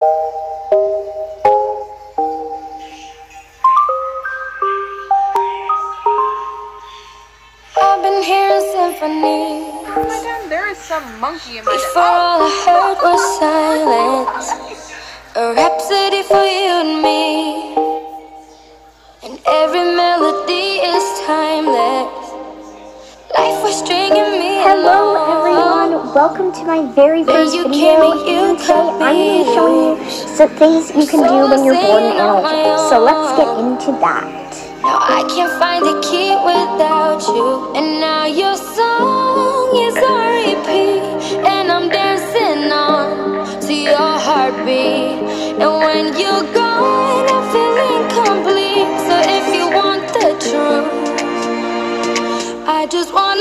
I've been hearing symphonies. Oh my god, there is some monkey in my Before all I heard was silence, a rhapsody for you and me. And every melody is timeless. Life was stringing me Hello along. everyone, welcome to my very first you video. came and you And today I'm going to show you confused. some things you can do when you're bored and Singing on my analytic. So let's get own. into that. Now I can't find the key without you. And now your song is on repeat, and I'm dancing on to your heartbeat. And when you're gone, I feel incomplete. So if you want the truth, I just want